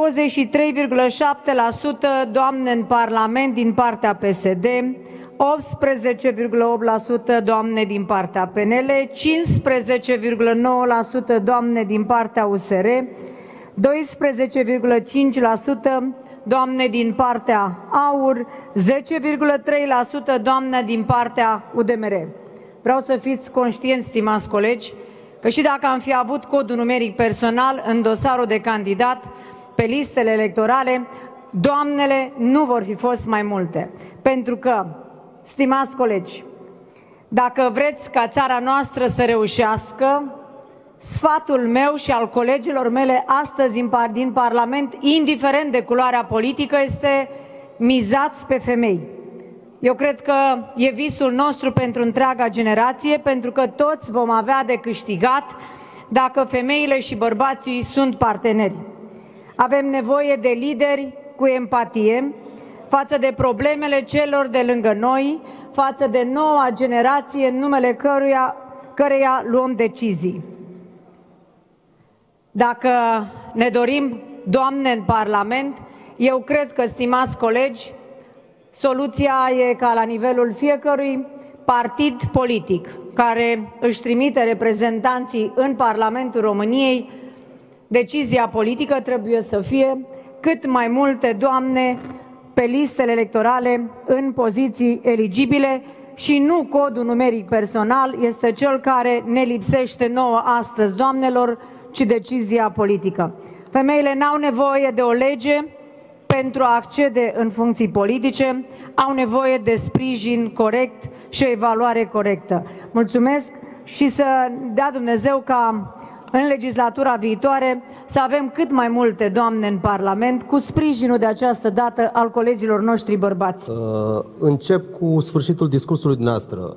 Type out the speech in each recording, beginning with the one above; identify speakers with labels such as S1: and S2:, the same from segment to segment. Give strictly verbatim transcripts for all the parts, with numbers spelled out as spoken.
S1: douăzeci și trei virgulă șapte la sută doamne în Parlament din partea P S D, optsprezece virgulă opt la sută doamne din partea P N L, cincisprezece virgulă nouă la sută doamne din partea U S R, doisprezece virgulă cinci la sută doamne din partea A U R, zece virgulă trei la sută doamne din partea U D M R. Vreau să fiți conștienți, stimați colegi, că și dacă am fi avut codul numeric personal în dosarul de candidat pe listele electorale, doamnele nu vor fi fost mai multe. Pentru că, stimați colegi, dacă vreți ca țara noastră să reușească, sfatul meu și al colegilor mele astăzi din Parlament, indiferent de culoarea politică, este mizați pe femei. Eu cred că e visul nostru pentru întreaga generație, pentru că toți vom avea de câștigat dacă femeile și bărbații sunt parteneri. Avem nevoie de lideri cu empatie față de problemele celor de lângă noi, față de noua generație în numele căruia, căreia luăm decizii. Dacă ne dorim doamne în Parlament, eu cred că, stimați colegi, soluția e ca la nivelul fiecărui partid politic care își trimite reprezentanții în Parlamentul României, decizia politică trebuie să fie cât mai multe doamne pe listele electorale în poziții eligibile și nu codul numeric personal este cel care ne lipsește nouă astăzi, doamnelor, ci decizia politică. Femeile n-au nevoie de o lege pentru a accede în funcții politice, au nevoie de sprijin corect și o evaluare corectă. Mulțumesc și să dea Dumnezeu ca în legislatura viitoare să avem cât mai multe doamne în Parlament, cu sprijinul de această dată al colegilor noștri bărbați.
S2: Uh, încep cu sfârșitul discursului dumneavoastră.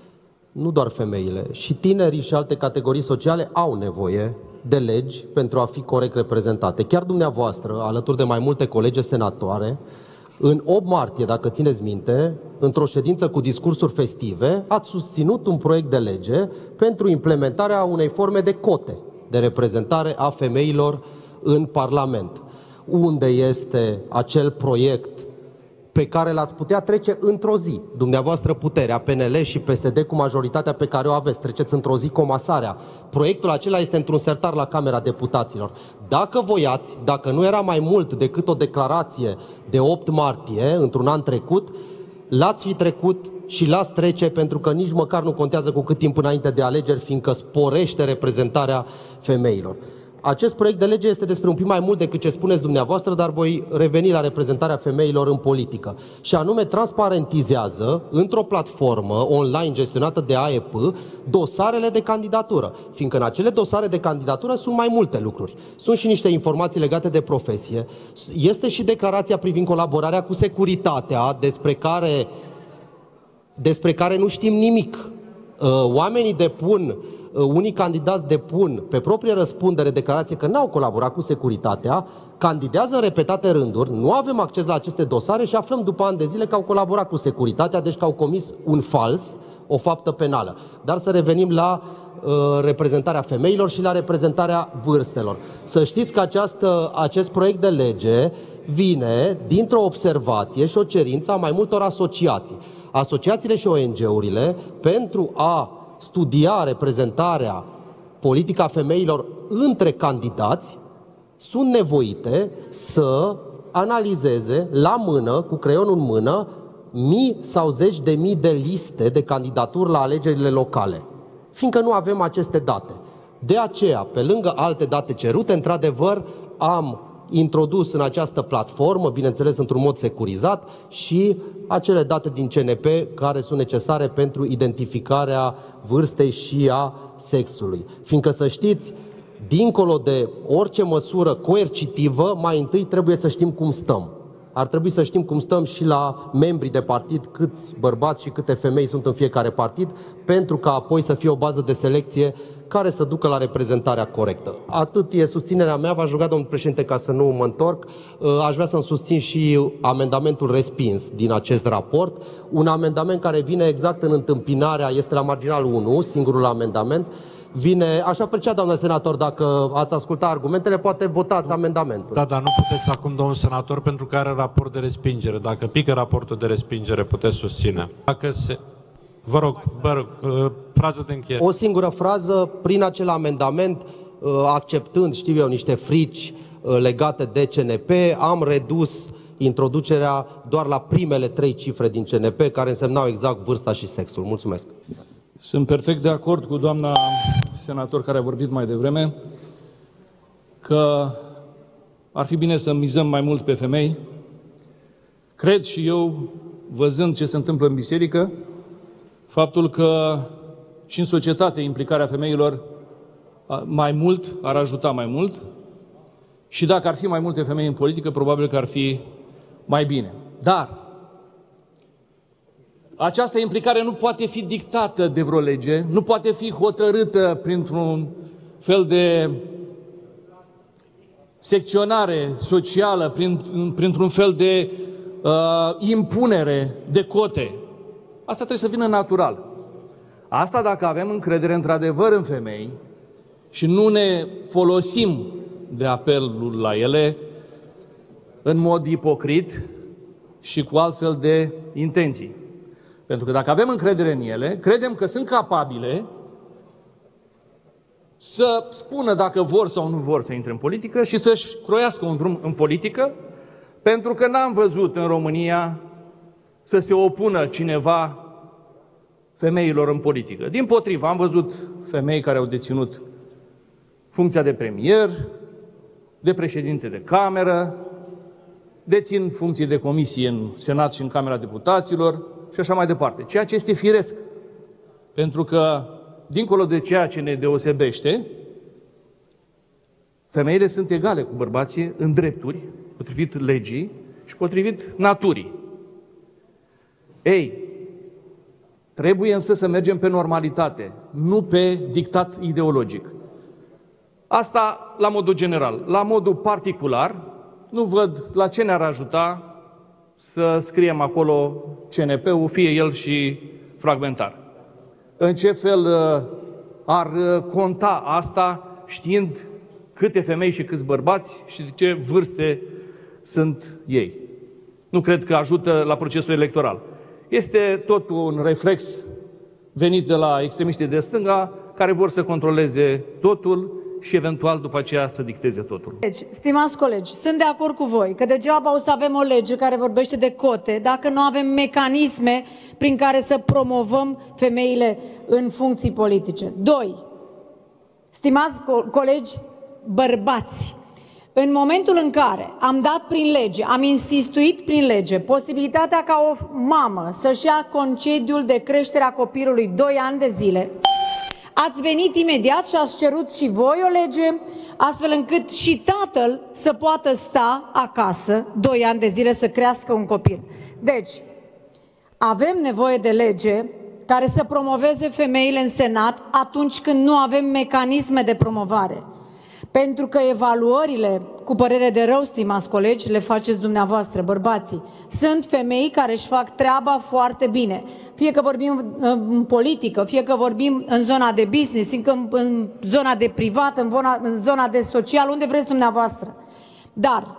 S2: Nu doar femeile, și tinerii și alte categorii sociale au nevoie de legi pentru a fi corect reprezentate. Chiar dumneavoastră, alături de mai multe colege senatoare, în opt martie, dacă țineți minte, într-o ședință cu discursuri festive, ați susținut un proiect de lege pentru implementarea unei forme de cote de reprezentare a femeilor în Parlament. Unde este acel proiect pe care l-ați putea trece într-o zi? Dumneavoastră puterea, P N L și P S D cu majoritatea pe care o aveți, treceți într-o zi comasarea. Proiectul acela este într-un sertar la Camera Deputaților. Dacă voiați, dacă nu era mai mult decât o declarație de opt martie, într-un an trecut, l-ați fi trecut și l-ați trece, pentru că nici măcar nu contează cu cât timp înainte de alegeri, fiindcă sporește reprezentarea femeilor. Acest proiect de lege este despre un pic mai mult decât ce spuneți dumneavoastră, dar voi reveni la reprezentarea femeilor în politică. Și anume transparentizează într-o platformă online gestionată de A E P dosarele de candidatură, fiindcă în acele dosare de candidatură sunt mai multe lucruri. Sunt și niște informații legate de profesie, este și declarația privind colaborarea cu securitatea, despre care, despre care nu știm nimic. Oamenii depun Unii candidați depun pe proprie răspundere declarație că n-au colaborat cu securitatea, candidează în repetate rânduri, nu avem acces la aceste dosare și aflăm după ani de zile că au colaborat cu securitatea, deci că au comis un fals, o faptă penală. Dar să revenim la uh, reprezentarea femeilor și la reprezentarea vârstelor. Să știți că această, acest proiect de lege vine dintr-o observație și o cerință a mai multor asociații. Asociațiile și O N G-urile, pentru a studia reprezentarea politică a femeilor între candidați, sunt nevoite să analizeze la mână, cu creionul în mână, mii sau zeci de mii de liste de candidaturi la alegerile locale, fiindcă nu avem aceste date. De aceea, pe lângă alte date cerute, într-adevăr, am introdus în această platformă, bineînțeles într-un mod securizat, și acele date din C N P care sunt necesare pentru identificarea vârstei și a sexului. Fiindcă, să știți, dincolo de orice măsură coercitivă, mai întâi trebuie să știm cum stăm. Ar trebui să știm cum stăm și la membrii de partid, câți bărbați și câte femei sunt în fiecare partid, pentru ca apoi să fie o bază de selecție care să ducă la reprezentarea corectă. Atât e susținerea mea. V-aș ruga, domnul președinte, ca să nu mă întorc, aș vrea să-mi susțin și amendamentul respins din acest raport. Un amendament care vine exact în întâmpinarea, este la marginal unu, singurul amendament, vine, așa precea, doamnă senator, dacă ați ascultat argumentele, poate votați amendamentul.
S3: Da, dar nu puteți acum, domnul senator, pentru că are raport de respingere. Dacă pică raportul de respingere, puteți susține. Dacă se... Vă rog, vă rog, frază de încheiere.
S2: O singură frază, prin acel amendament, acceptând, știu eu, niște frici legate de C N P, am redus introducerea doar la primele trei cifre din C N P, care însemnau exact vârsta și sexul. Mulțumesc.
S4: Sunt perfect de acord cu doamna senator care a vorbit mai devreme că ar fi bine să mizăm mai mult pe femei. Cred și eu, văzând ce se întâmplă în biserică, faptul că și în societate implicarea femeilor mai mult ar ajuta mai mult și dacă ar fi mai multe femei în politică, probabil că ar fi mai bine. Dar această implicare nu poate fi dictată de vreo lege, nu poate fi hotărâtă printr-un fel de secționare socială, prin, printr-un fel de uh, impunere de cote. Asta trebuie să vină natural. Asta dacă avem încredere într-adevăr în femei și nu ne folosim de apelul la ele în mod ipocrit și cu altfel de intenții. Pentru că dacă avem încredere în ele, credem că sunt capabile să spună dacă vor sau nu vor să intre în politică și să-și croiască un drum în politică, pentru că n-am văzut în România să se opună cineva femeilor în politică. Dimpotrivă, am văzut femei care au deținut funcția de premier, de președinte de cameră, dețin funcții de comisie în Senat și în Camera Deputaților și așa mai departe. Ceea ce este firesc. Pentru că, dincolo de ceea ce ne deosebește, femeile sunt egale cu bărbații în drepturi, potrivit legii și potrivit naturii. Ei, trebuie însă să mergem pe normalitate, nu pe dictat ideologic. Asta la modul general. La modul particular, nu văd la ce ne-ar ajuta să scriem acolo C N P-ul, fie el și fragmentar. În ce fel ar conta asta știind câte femei și câți bărbați și de ce vârste sunt ei? Nu cred că ajută la procesul electoral. Este tot un reflex venit de la extremiștii de stânga care vor să controleze totul și eventual după aceea să dicteze totul.
S1: Deci, stimați colegi, sunt de acord cu voi că degeaba o să avem o lege care vorbește de cote dacă nu avem mecanisme prin care să promovăm femeile în funcții politice. Doi, stimați co colegi bărbați, în momentul în care am dat prin lege, am instituit prin lege posibilitatea ca o mamă să-și ia concediul de creștere a copilului doi ani de zile, ați venit imediat și ați cerut și voi o lege, astfel încât și tatăl să poată sta acasă doi ani de zile să crească un copil. Deci, avem nevoie de lege care să promoveze femeile în Senat atunci când nu avem mecanisme de promovare. Pentru că evaluările, cu părere de rău, stimați colegi, le faceți dumneavoastră, bărbații. Sunt femei care își fac treaba foarte bine. Fie că vorbim în politică, fie că vorbim în zona de business, fie că în zona de privat, în zona, în zona de social, unde vreți dumneavoastră. Dar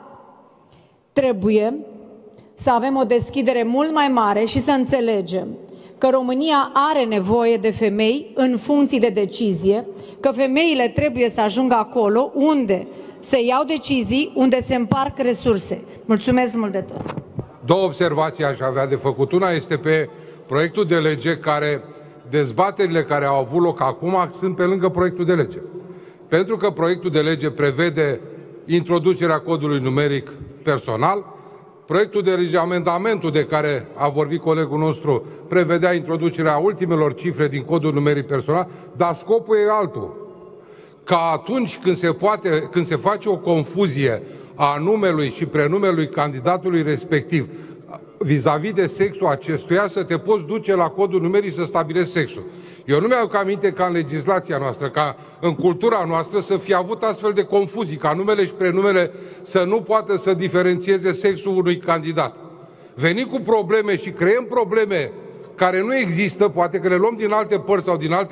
S1: trebuie să avem o deschidere mult mai mare și să înțelegem că România are nevoie de femei în funcții de decizie, că femeile trebuie să ajungă acolo unde se iau decizii, unde se împarc resurse. Mulțumesc mult de tot!
S5: Două observații aș avea de făcut. Una este pe proiectul de lege care, dezbaterile care au avut loc acum sunt pe lângă proiectul de lege. Pentru că proiectul de lege prevede introducerea codului numeric personal, proiectul de lege, amendamentul de care a vorbit colegul nostru, prevedea introducerea ultimelor cifre din codul numeric personal, dar scopul e altul. Ca atunci când se, poate, când se face o confuzie a numelui și prenumelui candidatului respectiv vis-a-vis de sexul acestuia, să te poți duce la codul numeric să stabilești sexul. Eu nu mi-au aminte ca în legislația noastră, ca în cultura noastră să fie avut astfel de confuzii, ca numele și prenumele să nu poată să diferențieze sexul unui candidat. Venim cu probleme și creăm probleme care nu există, poate că le luăm din alte părți sau din alte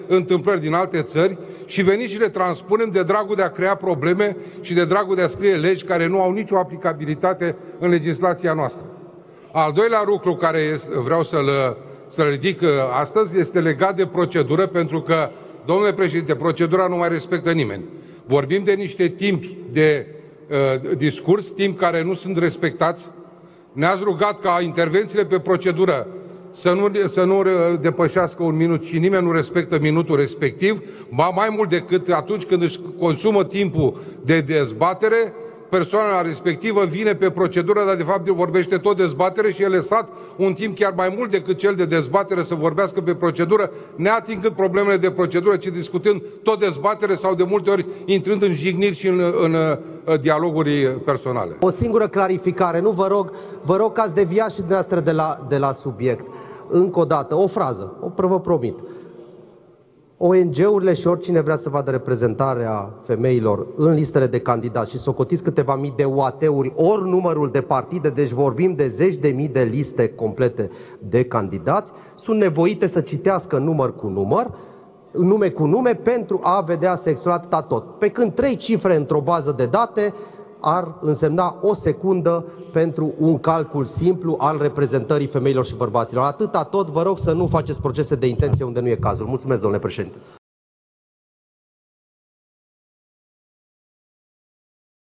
S5: întâmplări din alte țări și veniți și le transpunem de dragul de a crea probleme și de dragul de a scrie legi care nu au nicio aplicabilitate în legislația noastră. Al doilea lucru care vreau să-l să-l ridic astăzi este legat de procedură, pentru că, domnule președinte, procedura nu mai respectă nimeni. Vorbim de niște timpi de uh, discurs, timp care nu sunt respectați. Ne-ați rugat ca intervențiile pe procedură să nu, să nu depășească un minut și nimeni nu respectă minutul respectiv, ba mai mult decât atunci când își consumă timpul de dezbatere, persoana respectivă vine pe procedură, dar de fapt vorbește tot dezbatere și e lăsat un timp chiar mai mult decât cel de dezbatere să vorbească pe procedură, neatingând problemele de procedură, ci discutând tot dezbatere sau de multe ori intrând în jigniri și în, în, în dialoguri personale.
S2: O singură clarificare, nu vă rog, vă rog că ați deviat și dumneavoastră de la, de la subiect. Încă o dată, o frază, o vă promit. O N G-urile și oricine vrea să vadă reprezentarea femeilor în listele de candidați și socotiți câteva mii de U A T-uri ori numărul de partide, deci vorbim de zeci de mii de liste complete de candidați, sunt nevoite să citească număr cu număr, nume cu nume, pentru a vedea sexul atâta tot. Pe când trei cifre într-o bază de date ar însemna o secundă pentru un calcul simplu al reprezentării femeilor și bărbaților. Atâta tot, vă rog să nu faceți procese de intenție unde nu e cazul. Mulțumesc, domnule președinte.